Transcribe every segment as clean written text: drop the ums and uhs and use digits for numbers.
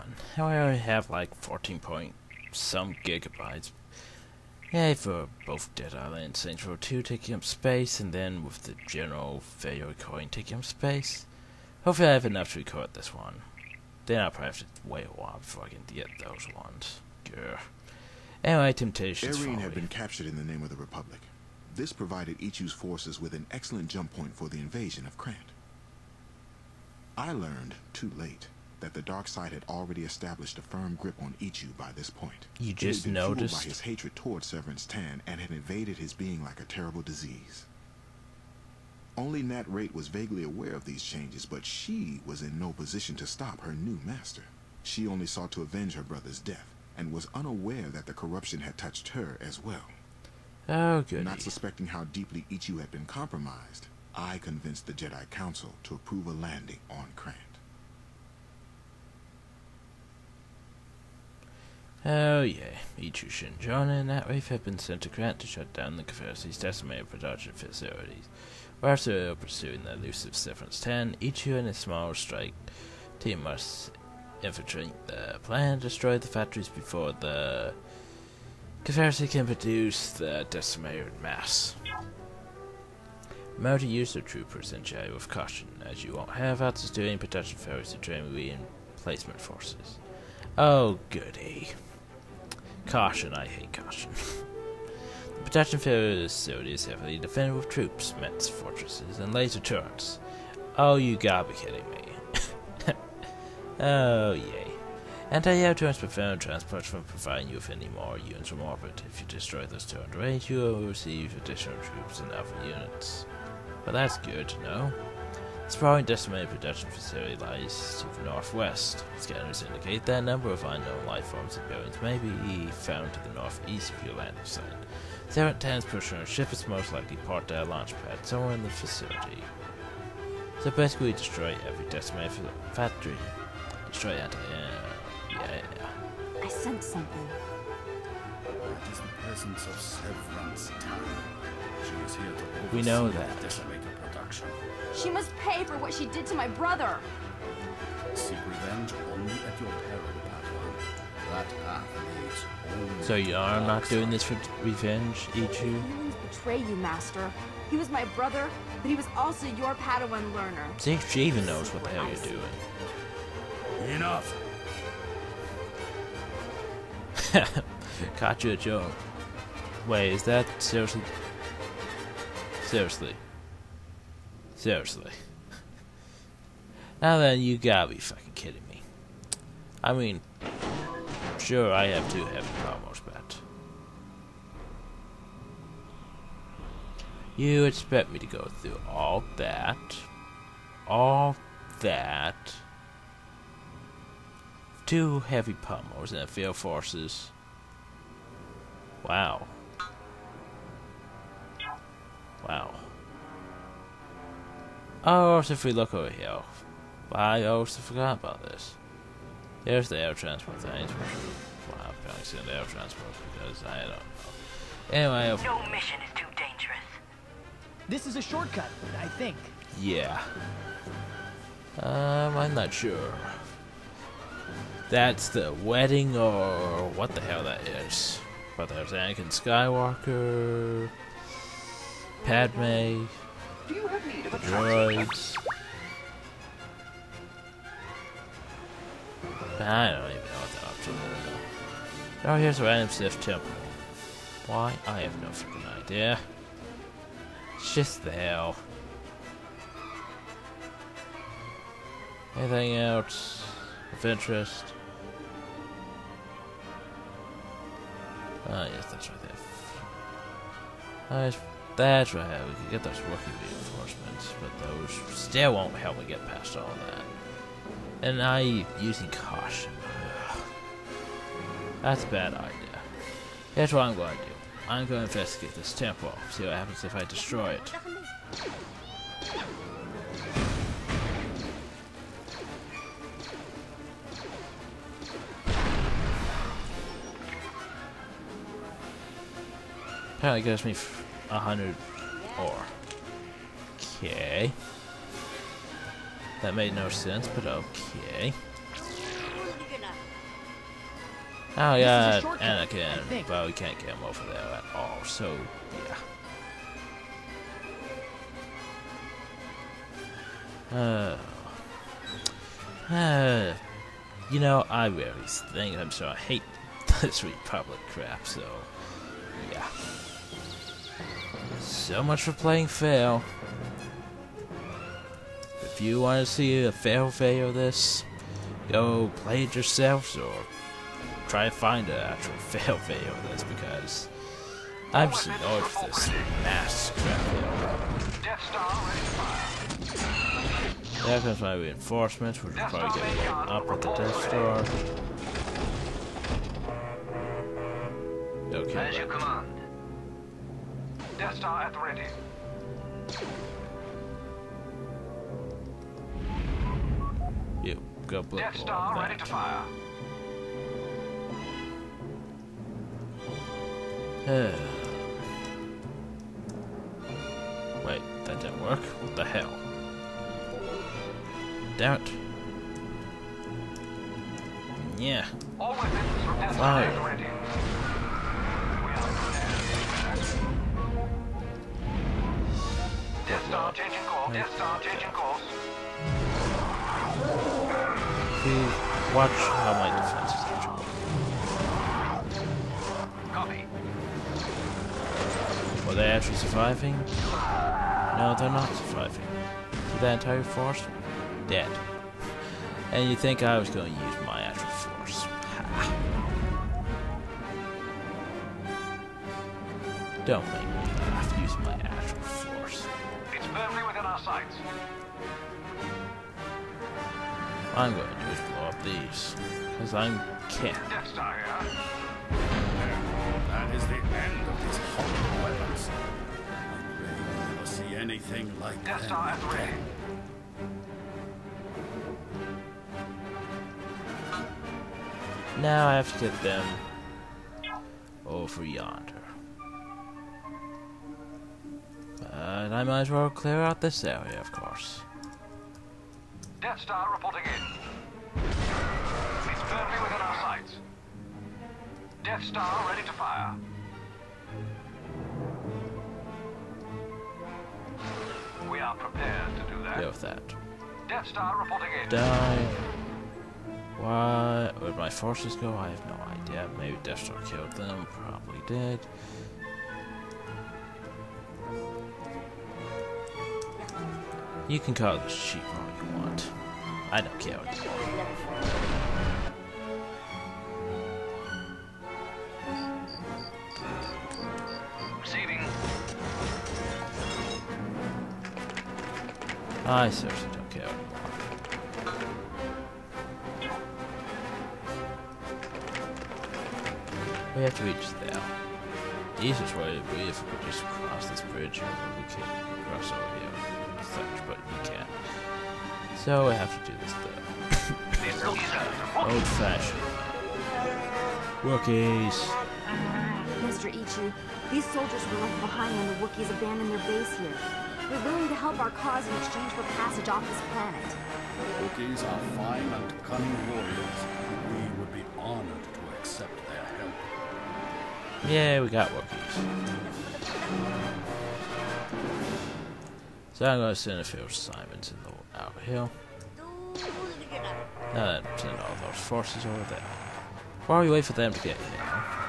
one. I only have like 14 point some gigabytes. Yeah, for both Dead Island and Saints Row 2 taking up space, and then with the general video recording taking up space. Hopefully I have enough to record this one. Then I'll probably have to wait a while before I can get those ones. Grr. Anyway, Temptations Arene had been captured in the name of the Republic. This provided Ichu's forces with an excellent jump point for the invasion of Krant. I learned, too late, that the dark side had already established a firm grip on Ichu by this point. You just noticed? By his hatred toward Severance Tan and had invaded his being like a terrible disease. Only Nat Rate was vaguely aware of these changes, but she was in no position to stop her new master. She only sought to avenge her brother's death, and was unaware that the corruption had touched her as well. Oh, goody. Not suspecting how deeply Ichu had been compromised, I convinced the Jedi Council to approve a landing on Krant. Oh yeah, Ichu, Shinjon, and Natwave have been sent to Krant to shut down the Confederacy's decimated production facilities. While still pursuing the elusive Severance Tan, Ichu and his small strike team must infiltrate the plant, destroy the factories before the Confederacy can produce the decimated mass. Remember to use the troopers and Jedi with caution, as you won't have access to any production ferries to train reinplacement forces. Oh goody. Caution, I hate caution. The protection facility is heavily defended with troops, Mets, fortresses, and laser turrets. Oh, you gotta be kidding me. Oh, yay. Anti-air turrets prevent transport from providing you with any more units from orbit. If you destroy those turret range, you will receive additional troops and other units. Well, that's good to know. This sprawling decimated production facility lies to the northwest. Scanners indicate that a number of unknown life forms and buildings may be found to the northeast of your landing site. Severance Tan's pusher ship is most likely parked at a launch pad somewhere in the facility. So basically destroy every decimated factory. Destroy yeah. I sense something. It is the presence of Severance Tan. She is here to We know oversee that. the decimated production. She must pay for what she did to my brother. Seek revenge only at your peril, Padawan. That path leads only So you are to not dark doing side. this for revenge, Ichu? Feelings betray you, Master. He was my brother, but he was also your Padawan learner. See if she even knows what the hell you're doing. Enough! Caught you a joke. Wait, is that seriously? Seriously. Now then, you gotta be fucking kidding me. I mean, sure, I have two heavy promos, but you expect me to go through all that, two heavy pummels and field forces. Wow. Oh, also if we look over here, I also forgot about this. There's the air transport thing. Well, I'm probably saying air transport because I don't know. Anyway, No mission is too dangerous. This is a shortcut, I think. yeah. I'm not sure. That's the wedding or what the hell that is. But there's Anakin Skywalker, Padme, Do you have need of a droids. I don't even know what that option is. Oh, here's a random Sith temple. Why? I have no freaking idea. It's just there. Anything else of interest? Ah, yes, that's right there. That's right, we can get those rookie reinforcements, but those still won't help me get past all that. And I using caution. Ugh. That's a bad idea. Here's what I'm going to do. I'm going to investigate this temple, see what happens if I destroy it. Apparently gives me 100 ore. Okay. That made no sense, but okay. Oh This is a yeah, shortcut, I Anakin, think. but we can't get him over there at all, so yeah. You know, I really think I hate this Republic crap, so yeah. So much for playing fail. If you want to see a fail of this, go play it yourselves or try to find an actual fail of this, because I'm just annoyed with this mass crap. Death Star ready to fire. There comes my reinforcements, which will probably get blown up at the Death Star. Okay. As you command. Death Star at the ready. You go blow Death Star ready to that. fire. Wait, that didn't work? What the hell? Damn it. Yeah. All weapons from Death Star Fire. at the ready. We are prepared. Death Star changing course. Death Star changing course. Please watch how my defense is actually. Copy. Were they actually surviving? No, they're not surviving. So that entire force? Dead. And you think I was going to use my actual force? Ha. Don't make me laugh. Use my actual force. It's firmly within our sights. I'm going to do is blow up these. Because I can't. Death Star here. That is the end of these horrible weapons. I pray we'll never see anything like Death them Star at the ready. again. Now I have to get them over yonder. But I might as well clear out this area, of course. Death Star reporting in. It's firmly within our sights. Death Star ready to fire. We are prepared to do that. Deal with that. Death Star reporting in. Die. Why? Where'd my forces go? I have no idea. Maybe Death Star killed them. Probably did. You can call this cheap all you want. I don't care anymore. Receiving. I seriously don't care anymore. We have to reach there. The easiest way would be if we could just cross this bridge or we could cross over here and such, but we can't. So we have to do this the old-fashioned Wookiees. Mr. Ichu, these soldiers were left behind when the Wookiees abandoned their base here. They're willing to help our cause in exchange for passage off this planet. Wookiees are fine and cunning warriors. We would be honored to accept their help. Yeah, we got Wookiees. So I'm going to send a few Simons in the out hill. And send all those forces over there. While we wait for them to get here.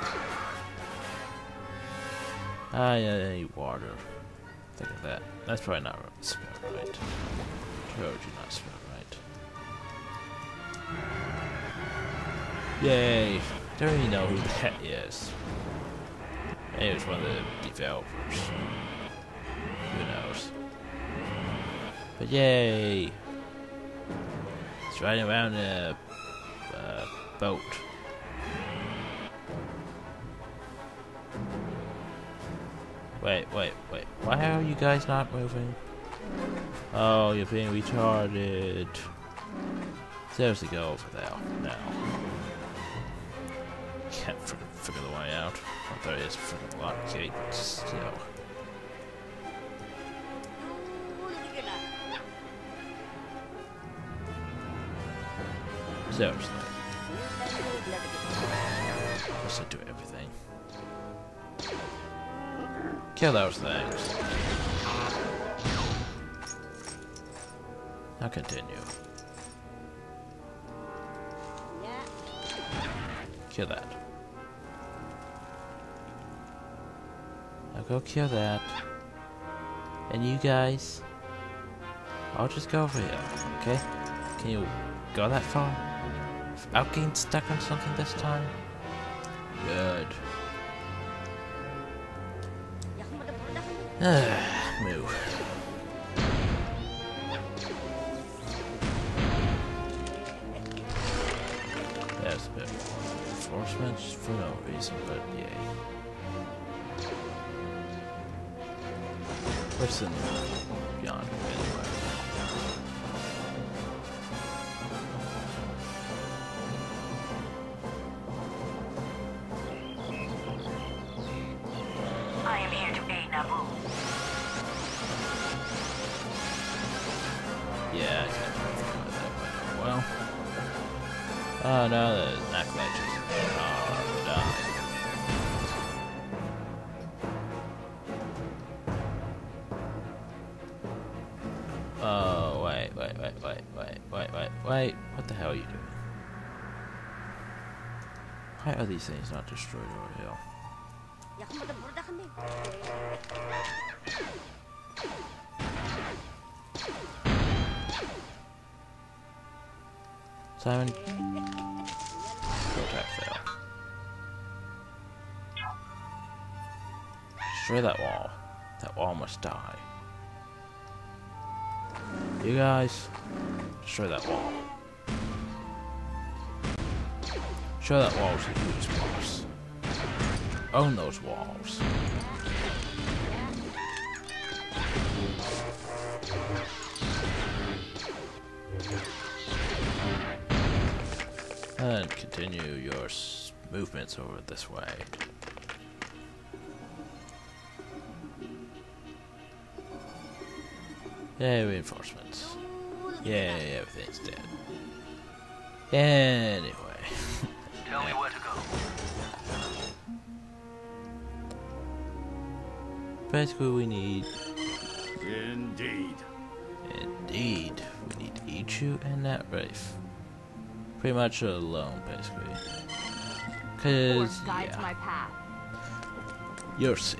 Yeah, I need water. Think of that. That's probably not spelled right. Told you not spelled right. Yay! Don't even know who that is. Maybe it was one of the developers. Who knows? But yay! It's riding around in a boat. Wait. Why are you guys not moving? Oh, you're being retarded. Seriously, go over there now. Can't figure the way out. I thought it is a freaking lock gate still. Seriously. to do everything. Kill those things. Now continue. Kill that. Now go kill that. And you guys, I'll just go over here, okay? Can you go that far? Without getting stuck on something this time? Good. Move. That's a bit more reinforcements for no reason, but yay. What's in beyond anyway? I am here to aid Naboo. Yeah, I can't go that way. Well. Oh no, the acolyte just died. Oh, wait. What the hell are you doing? Why are these things not destroyed over here? Simon, attack fail. Destroy that wall. That wall must die. You guys, destroy that wall. Show that wall to who's boss. Own those walls. And continue your movements over this way. Yay, reinforcements. Yay, everything's dead. Anyway. Tell me where to go. Basically, we need... Indeed. Indeed. We need Ichu and that Wraith. Pretty much alone, basically. Cause, guides yeah. my path. You'll see.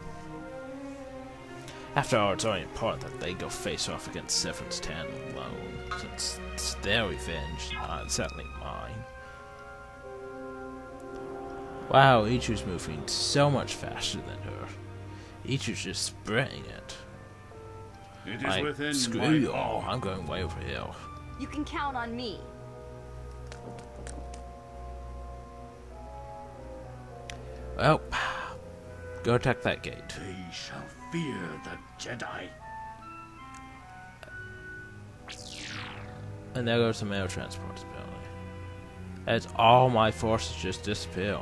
After all, it's only important that they go face off against Severance 10 alone, since it's their revenge, not exactly mine. Wow, Ichu's moving so much faster than her. Ichu's just sprinting it. It is Like, within screw my you all, power. I'm going way over here. You can count on me. Well, go attack that gate. They shall fear the Jedi. And there goes the mail transports, apparently. As all my forces just disappear.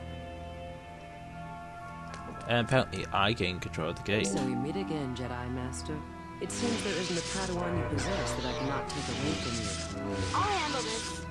And apparently I gain control of the gate. So we meet again, Jedi Master. It seems there isn't a Padawan you possess that I cannot take away from you. I'll handle this.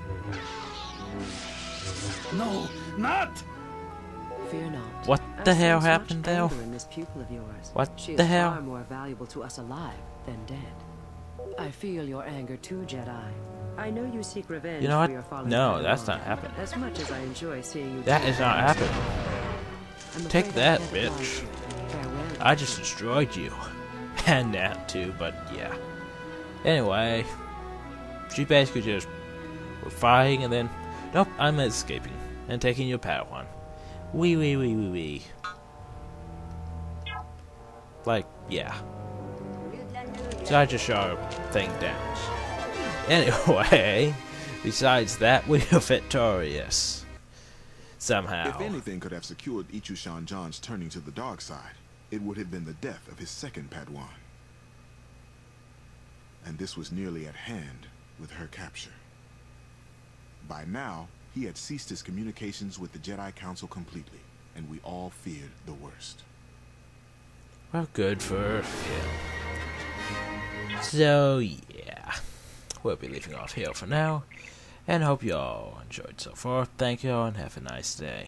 No, not! Fear not. What I the hell sense much happened there? anger in this pupil of yours. What she the is hell? far more valuable to us alive than dead. I feel your anger too, Jedi. I know you seek revenge You know for your what? fallen No, Padawan. that's not happening. As much as I enjoy seeing you That die, is not happening. I'm Take afraid I that, can't advise bitch. you. Farewell. I just destroyed you. And that too, but yeah. Anyway, she basically just we're fighting and then nope, I'm escaping and taking your Padawan. Wee. Like, yeah. So I just shot a thing down. Anyway, besides that, we are victorious. Somehow. If anything could have secured Ichu Shanjan's turning to the dark side, it would have been the death of his second Padawan. And this was nearly at hand with her capture. By now, he had ceased his communications with the Jedi Council completely, and we all feared the worst. Well, good for him. So, yeah. We'll be leaving off here for now, and hope you all enjoyed so far. Thank you all, and have a nice day.